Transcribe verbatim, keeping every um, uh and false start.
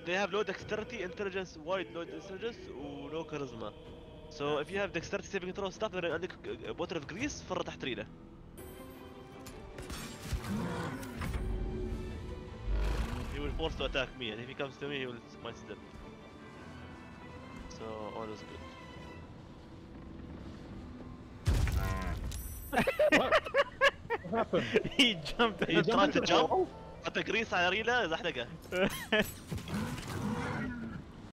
they have low dexterity, intelligence, wide low intelligence, و low charisma. So if you have dexterity saving throw stuff then عندك bottle of grease فرة تحت ريله. He will force to attack me, and if he comes to me, he will might step. So all is good. What? What happened? He jumped. He tried to jump. حتى grease على ريله زحلقه.